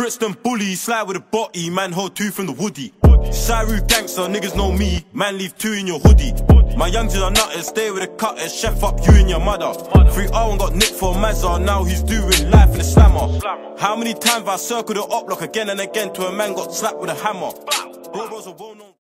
Brixton bully, slide with a body, man hold 2 from the woody. Shiru gangster, niggas know me, man leave 2 in your hoodie. My youngsters are nutters, stay with the cutters, chef up you and your mother. 3R got nicked for Mazza, now he's doing life in the slammer. How many times I circled the up block again and again till a man got slapped with a hammer? Bro,